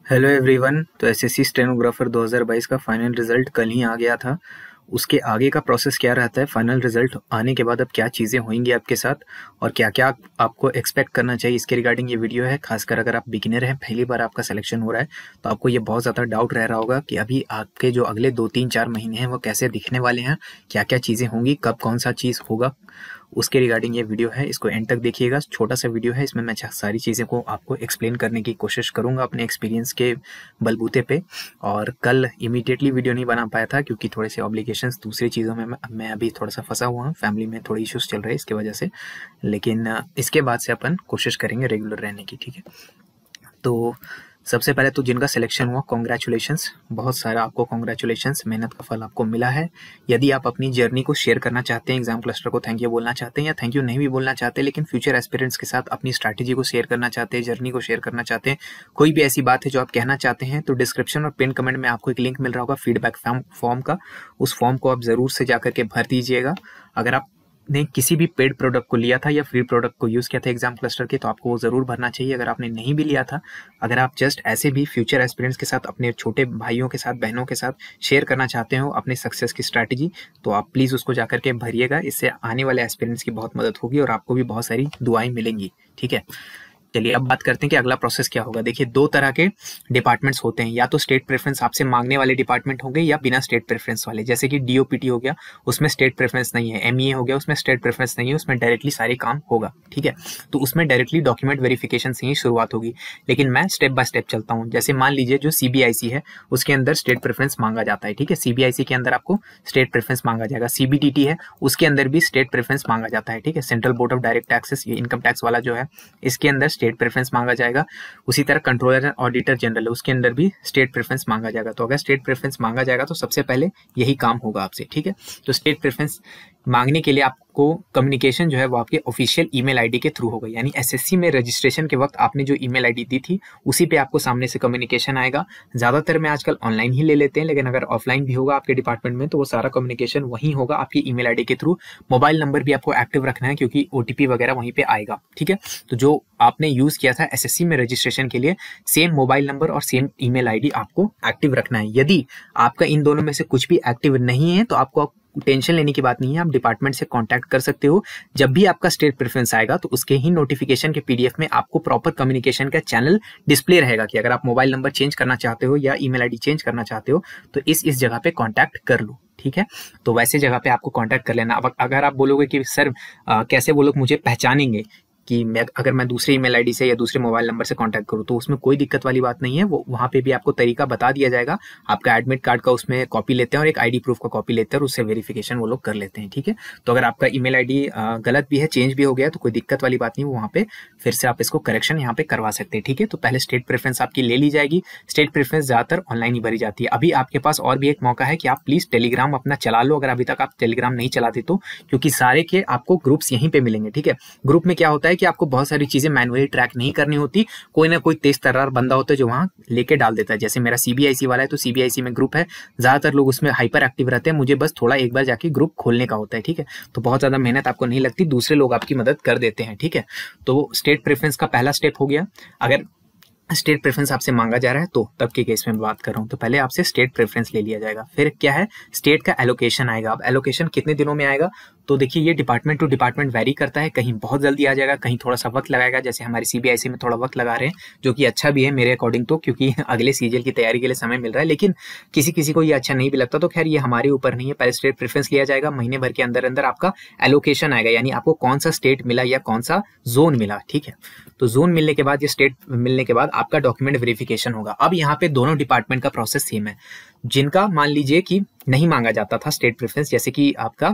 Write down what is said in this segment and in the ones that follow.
Hello everyone. तो SSC stenographer 2022 का final result कल ही आ गया था। उसके आगे का प्रोसेस क्या रहता है, फाइनल रिजल्ट आने के बाद अब क्या चीज़ें होंगी आपके साथ और क्या क्या आपको एक्सपेक्ट करना चाहिए, इसके रिगार्डिंग ये वीडियो है। खासकर अगर आप बिगिनर हैं, पहली बार आपका सिलेक्शन हो रहा है, तो आपको ये बहुत ज़्यादा डाउट रह रहा होगा कि अभी आपके जो अगले 2-3-4 महीने हैं वो कैसे दिखने वाले हैं, क्या क्या चीज़ें होंगी, कब कौन सा चीज़ होगा, उसके रिगार्डिंग ये वीडियो है। इसको एंड तक देखिएगा। छोटा सा वीडियो है, इसमें मैं सारी चीज़ें को आपको एक्सप्लेन करने की कोशिश करूंगा अपने एक्सपीरियंस के बलबूते पे। और कल इमीडिएटली वीडियो नहीं बना पाया था क्योंकि थोड़े से ऑब्लिगेशंस दूसरी चीज़ों में मैं अभी थोड़ा सा फंसा हुआ हूँ, फैमिली में थोड़ी इश्यूज चल रहे हैं इसकी वजह से। लेकिन इसके बाद से अपन कोशिश करेंगे रेगुलर रहने की, ठीक है। तो सबसे पहले तो जिनका सिलेक्शन हुआ, कॉन्ग्रेचुलेशंस, बहुत सारा आपको कॉन्ग्रेचुलेशंस, मेहनत का फल आपको मिला है। यदि आप अपनी जर्नी को शेयर करना चाहते हैं, एग्जाम क्लस्टर को थैंक यू बोलना चाहते हैं या थैंक यू नहीं भी बोलना चाहते, लेकिन फ्यूचर एस्पिरेंट्स के साथ अपनी स्ट्रैटेजी को शेयर करना चाहते हैं, जर्नी को शेयर करना चाहते हैं, कोई भी ऐसी बात है जो आप कहना चाहते हैं, तो डिस्क्रिप्शन और पिन कमेंट में आपको एक लिंक मिल रहा होगा फीडबैक फॉर्म का। उस फॉर्म को आप ज़रूर से जाकर के भर दीजिएगा। अगर आप ने किसी भी पेड प्रोडक्ट को लिया था या फ्री प्रोडक्ट को यूज़ किया था एग्जाम क्लस्टर के, तो आपको वो ज़रूर भरना चाहिए। अगर आपने नहीं भी लिया था, अगर आप जस्ट ऐसे भी फ्यूचर एस्पिरेंट्स के साथ, अपने छोटे भाइयों के साथ, बहनों के साथ शेयर करना चाहते हो अपने सक्सेस की स्ट्रैटेजी, तो आप प्लीज़ उसको जाकर के भरिएगा। इससे आने वाले एस्पिरेंट्स की बहुत मदद होगी और आपको भी बहुत सारी दुआएं मिलेंगी, ठीक है। चलिए अब बात करते हैं कि अगला प्रोसेस क्या होगा। देखिए, दो तरह के डिपार्टमेंट्स होते हैं, या तो स्टेट प्रेफरेंस आपसे मांगने वाले डिपार्टमेंट होंगे या बिना स्टेट प्रेफरेंस वाले। जैसे कि डीओपीटी हो गया, उसमें स्टेट प्रेफरेंस नहीं है। एमईए हो गया, उसमें स्टेट प्रेफरेंस नहीं है, उसमें डायरेक्टली सारे काम होगा, ठीक है। तो उसमें डायरेक्टली डॉक्यूमेंट वेरिफिकेशन से ही शुरुआत होगी। लेकिन मैं स्टेप बाय स्टेप चलता हूँ। जैसे मान लीजिए जो सीबीआईसी है उसके अंदर स्टेट प्रेफरेंस मांगा जाता है, ठीक है। सीबीआईसी के अंदर आपको स्टेट प्रेफरेंस मांगा जाएगा। सीबीडीटी है, उसके अंदर भी स्टेट प्रेफरेंस मांगा जाता है, ठीक है। Central board of direct taxes, ये इनकम टैक्स वाला जो है, इसके अंदर स्टेट प्रेफरेंस मांगा जाएगा। उसी तरह कंट्रोलर एंड ऑडिटर जनरल है, उसके अंदर भी स्टेट प्रेफरेंस मांगा जाएगा। तो अगर स्टेट प्रेफरेंस मांगा जाएगा तो सबसे पहले यही काम होगा आपसे, ठीक है। तो स्टेट प्रेफरेंस मांगने के लिए आपको कम्युनिकेशन जो है वो आपके ऑफिशियल ईमेल आईडी के थ्रू होगा। यानी एसएससी में रजिस्ट्रेशन के वक्त आपने जो ईमेल आईडी दी थी उसी पे आपको सामने से कम्युनिकेशन आएगा। ज्यादातर में आजकल ऑनलाइन ही ले लेते हैं, लेकिन अगर ऑफलाइन भी होगा आपके डिपार्टमेंट में तो वो सारा कम्युनिकेशन वहीं होगा आपकी ईमेल आईडी के थ्रू। मोबाइल नंबर भी आपको एक्टिव रखना है क्योंकि ओटीपी वगैरह वहीं पे आएगा, ठीक है। तो जो आपने यूज किया था एसएससी में रजिस्ट्रेशन के लिए, सेम मोबाइल नंबर और सेम ईमेल आईडी आपको एक्टिव रखना है। यदि आपका इन दोनों में से कुछ भी एक्टिव नहीं है तो आपको टेंशन लेने की बात नहीं है, आप डिपार्टमेंट से कांटेक्ट कर सकते हो। जब भी आपका स्टेट प्रेफरेंस आएगा तो उसके ही नोटिफिकेशन के पीडीएफ में आपको प्रॉपर कम्युनिकेशन का चैनल डिस्प्ले रहेगा कि अगर आप मोबाइल नंबर चेंज करना चाहते हो या ईमेल आईडी चेंज करना चाहते हो तो इस जगह पे कांटेक्ट कर लो, ठीक है। तो वैसे जगह पे आपको कांटेक्ट कर लेना। अब अगर आप बोलोगे कि सर कैसे वो लोग मुझे पहचानेंगे कि अगर मैं दूसरे ईमेल आईडी से या दूसरे मोबाइल नंबर से कांटेक्ट करूं, तो उसमें कोई दिक्कत वाली बात नहीं है। वो वहां पे भी आपको तरीका बता दिया जाएगा। आपका एडमिट कार्ड का उसमें कॉपी लेते हैं और एक आईडी प्रूफ का कॉपी लेते हैं और उससे वेरिफिकेशन वो लोग कर लेते हैं, ठीक है। तो अगर आपका ईमेल आईडी गलत भी है, चेंज भी हो गया, तो कोई दिक्कत वाली बात नहीं, वहां पे फिर से आप इसको करेक्शन यहाँ पे करवा सकते हैं, ठीक है। तो पहले स्टेट प्रेफरेंस आपकी ले ली जाएगी। स्टेट प्रेफरेंस ज्यादातर ऑनलाइन ही भरी जाती है। अभी आपके पास और भी एक मौका है कि आप प्लीज टेलीग्राम अपना चला लो, अगर अभी तक आप टेलीग्राम नहीं चलाते तो, क्योंकि सारे के आपको ग्रुप्स यहीं पे मिलेंगे, ठीक है। ग्रुप में क्या होता है कि आपको बहुत सारी चीजें मैनुअली ट्रैक नहीं करनी होती, कोई ना कोई तेज तर्रार बंदा होता है जो वहां लेके डाल देता है। जैसे मेरा सीबीआईसी वाला है तो सीबीआईसी में ग्रुप है, ज्यादातर लोग उसमें हाइपर एक्टिव रहते हैं, मुझे बस थोड़ा एक बार जाके ग्रुप खोलने का होता है, ठीक है। तो बहुत ज्यादा मेहनत आपको नहीं लगती, दूसरे लोग आपकी मदद कर देते हैं, ठीक है। तो स्टेट प्रेफरेंस का पहला स्टेप हो गया। अगर स्टेट प्रेफरेंस आपसे मांगा जा रहा है तो तब के केस में बात कर रहा हूं, तो पहले आपसे स्टेट प्रेफरेंस ले लिया जाएगा। फिर क्या है, स्टेट का एलोकेशन आएगा। अब एलोकेशन कितने दिनों में आएगा, तो देखिए ये डिपार्टमेंट टू डिपार्टमेंट वेरी करता है। कहीं बहुत जल्दी आ जाएगा, कहीं थोड़ा सा वक्त लगाएगा। जैसे हमारे सीबीआईसी में थोड़ा वक्त लगा रहे हैं, जो कि अच्छा भी है मेरे अकॉर्डिंग तो, क्योंकि अगले सीजीएल की तैयारी के लिए समय मिल रहा है। लेकिन किसी किसी को ये अच्छा नहीं भी लगता, तो खैर ये हमारे ऊपर नहीं है। पहले स्टेट प्रेफरेंस लिया जाएगा, महीने भर के अंदर अंदर आपका एलोकेशन आएगा, यानी आपको कौन सा स्टेट मिला या कौन सा जोन मिला, ठीक है। तो जोन मिलने के बाद, ये स्टेट मिलने के बाद आपका डॉक्यूमेंट वेरिफिकेशन होगा। अब यहाँ पे दोनों डिपार्टमेंट का प्रोसेस सेम है। जिनका मान लीजिए कि नहीं मांगा जाता था स्टेट प्रेफरेंस, जैसे कि आपका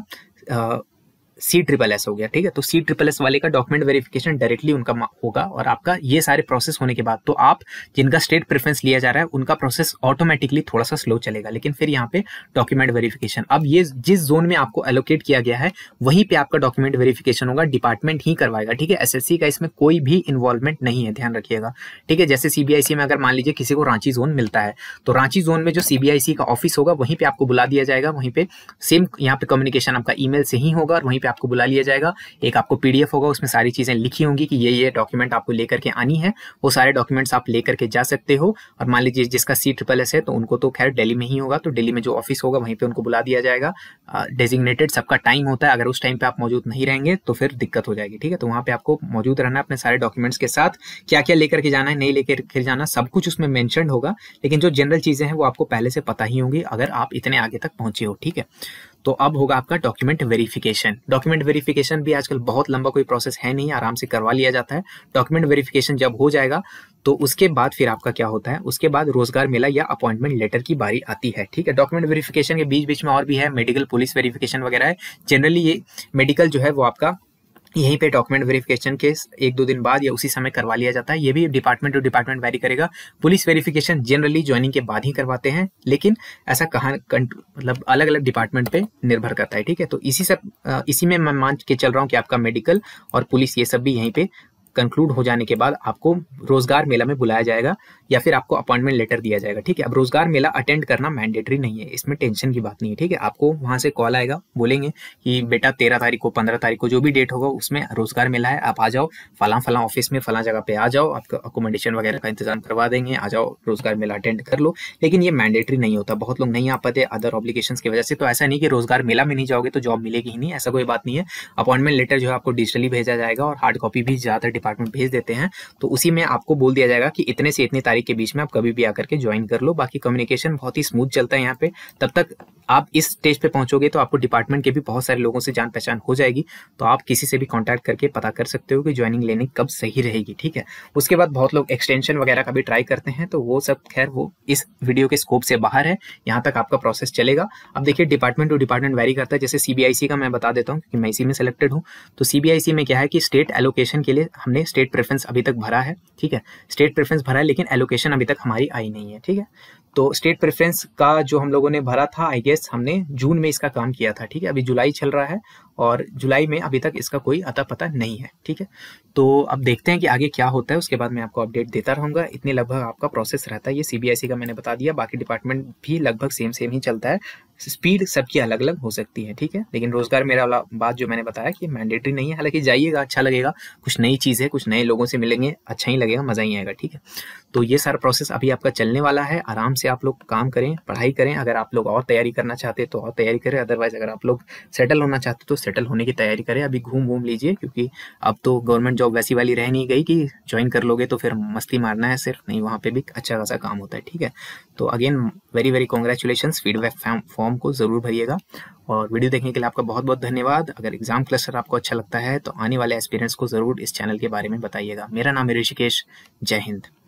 C SSS हो गया, ठीक है। तो C SSS वाले का डॉक्यूमेंट वेरिफिकेशन डायरेक्टली उनका होगा और आपका ये सारे प्रोसेस होने के बाद तो आप जिनका स्टेट प्रेफरेंस लिया जा रहा है उनका प्रोसेस ऑटोमेटिकली थोड़ा सा स्लो चलेगा। लेकिन फिर यहाँ पे डॉक्यूमेंट वेरिफिकेशन, अब ये जिस जोन में आपको एलोकेट किया गया है वहीं पे आपका डॉक्यूमेंट वेरिफिकेशन होगा, डिपार्टमेंट ही करवाएगा, ठीक है। एसएससी का इसमें कोई भी इन्वॉल्वमेंट नहीं है, ध्यान रखिएगा, ठीक है। जैसे सीबीआईसी में अगर मान लीजिए किसी को रांची जोन मिलता है तो रांची जोन में जो सीबीआईसी का ऑफिस होगा वहीं पे आपको बुला दिया जाएगा, वहीं पे सेम यहाँ पे कम्युनिकेशन आपका ईमेल से ही होगा और वहीं पे आपको बुला लिया जाएगा। एक आपको PDF होगा, उसमें सारी चीज़ें लिखी होंगी कि ये डॉक्यूमेंट आपको लेकर के आनी है। वो सारे डॉक्यूमेंट्स आप लेकर के जा सकते हो। और मान लीजिए जिसका CSSS है तो उनको तो खैर दिल्ली में ही होगा, तो दिल्ली में जो ऑफिस होगा वहीं पे उनको बुला दिया जाएगा। डेजिग्नेटेड सबका टाइम होता है, अगर उस टाइम पे आप मौजूद नहीं रहेंगे तो फिर दिक्कत हो जाएगी, ठीक है। तो वहाँ पे आपको मौजूद रहना अपने सारे डॉक्यूमेंट्स के साथ। क्या क्या लेकर के जाना है, नहीं लेकर के जाना, सब कुछ उसमें मेंशन होगा। लेकिन जो जनरल चीजें हैं वो आपको पहले से पता ही होंगी अगर आप इतने आगे तक पहुंचे हो, ठीक है। तो अब होगा आपका डॉक्यूमेंट वेरिफिकेशन। डॉक्यूमेंट वेरिफिकेशन भी आजकल बहुत लंबा कोई प्रोसेस है नहीं, आराम से करवा लिया जाता है। डॉक्यूमेंट वेरिफिकेशन जब हो जाएगा तो उसके बाद फिर आपका क्या होता है, उसके बाद रोजगार मेला या अपॉइंटमेंट लेटर की बारी आती है, ठीक है। डॉक्यूमेंट वेरिफिकेशन के बीच बीच में और भी है, मेडिकल, पुलिस वेरिफिकेशन वगैरह है। जनरली ये मेडिकल जो है वो आपका यहीं पे डॉक्यूमेंट वेरिफिकेशन के 1-2 दिन बाद या उसी समय करवा लिया जाता है। ये भी डिपार्टमेंट टू डिपार्टमेंट वैरी करेगा। पुलिस वेरिफिकेशन जनरली ज्वाइनिंग के बाद ही करवाते हैं, लेकिन ऐसा कहाँ मतलब अलग अलग डिपार्टमेंट पे निर्भर करता है, ठीक है। तो इसी में मैं मान के चल रहा हूँ कि आपका मेडिकल और पुलिस ये सब भी यहीं पे कंक्लूड हो जाने के बाद आपको रोजगार मेला में बुलाया जाएगा या फिर आपको अपॉइंटमेंट लेटर दिया जाएगा, ठीक है। अब रोजगार मेला अटेंड करना मैंडेटरी नहीं है, इसमें टेंशन की बात नहीं है, ठीक है। आपको वहां से कॉल आएगा, बोलेंगे कि बेटा 13 तारीख को, 15 तारीख को, जो भी डेट होगा उसमें रोजगार मेला है, आप आ जाओ फला ऑफिस में, फला जगह पे आ जाओ, आपका अकोमोडेशन वगैरह का इंतजाम करवा देंगे, आ जाओ रोजगार मेला अटेंड कर लो। लेकिन ये मैंडेटरी नहीं होता, बहुत लोग नहीं आ पाते अदर ऑब्लिगेशंस की वजह से। तो ऐसा नहीं कि रोजगार मेला में नहीं जाओगे तो जॉब मिलेगी ही नहीं, ऐसा कोई बात नहीं है। अपॉइंटमेंट लेटर जो है आपको डिजिटली भेजा जाएगा और हार्ड कॉपी भी ज्यादातर डिपार्टमेंट भेज देते हैं। तो उसी में आपको बोल दिया जाएगा कि इतने से इतनी तारीख के बीच में आप कभी भी आकर के ज्वाइन कर लो। बाकी कम्युनिकेशन बहुत ही स्मूथ चलता है यहाँ पे। तब तक आप इस स्टेज पे पहुंचोगे तो आपको डिपार्टमेंट के भी बहुत सारे लोगों से जान पहचान हो जाएगी, तो आप किसी से भी कांटेक्ट करके पता कर सकते हो कि ज्वाइनिंग लेने कब सही रहेगी, ठीक है। उसके बाद बहुत लोग एक्सटेंशन वगैरह का भी ट्राई करते हैं, तो वो सब खैर वो इस वीडियो के स्कोप से बाहर है। यहाँ तक आपका प्रोसेस चलेगा। अब देखिए डिपार्टमेंट टू डिपार्टमेंट वेरी करता है। जैसे CBIC का मैं बता देता हूँ क्योंकि मैं इसी में सेलेक्टेड हूँ। तो CBIC में क्या है कि स्टेट एलोकेशन के लिए हमने स्टेट प्रेफरेंस अभी तक भरा है, ठीक है। स्टेट प्रेफरेंस भरा है लेकिन एलोकेशन अभी तक हमारी आई नहीं है, ठीक है। तो स्टेट प्रेफरेंस का जो हम लोगों ने भरा था, आई गेस हमने जून में इसका काम किया था, ठीक है। अभी जुलाई चल रहा है और जुलाई में अभी तक इसका कोई अता पता नहीं है, ठीक है। तो अब देखते हैं कि आगे क्या होता है, उसके बाद मैं आपको अपडेट देता रहूंगा। इतने लगभग आपका प्रोसेस रहता है। ये CBIC का मैंने बता दिया, बाकी डिपार्टमेंट भी लगभग सेम ही चलता है। स्पीड सबकी अलग अलग हो सकती है, ठीक है। लेकिन रोजगार मेरा वाला बात जो मैंने बताया कि मैंडेटरी नहीं है, हालांकि जाइएगा अच्छा लगेगा, कुछ नई चीज है, कुछ नए लोगों से मिलेंगे, अच्छा ही लगेगा, मजा ही आएगा, ठीक है। तो ये सारा प्रोसेस अभी आपका चलने वाला है। आराम से आप लोग काम करें, पढ़ाई करें। अगर आप लोग और तैयारी करना चाहते हैं तो और तैयारी करें, अदरवाइज अगर आप लोग सेटल होना चाहते तो सेटल होने की तैयारी करें। अभी घूम लीजिए, क्योंकि अब तो गवर्नमेंट जॉब वैसी वाली रह नहीं गई कि ज्वाइन कर लोगे तो फिर मस्ती मारना है सिर्फ, नहीं, वहाँ पे भी अच्छा खासा काम होता है, ठीक है। तो again very congratulation. Feedback form को जरूर भरिएगा। और वीडियो देखने के लिए आपका बहुत बहुत धन्यवाद। अगर एग्जाम क्लस्टर आपको अच्छा लगता है तो आने वाले एक्सपीरियंस को जरूर इस चैनल के बारे में बताइएगा। मेरा नाम है ऋषिकेश। जय हिंद।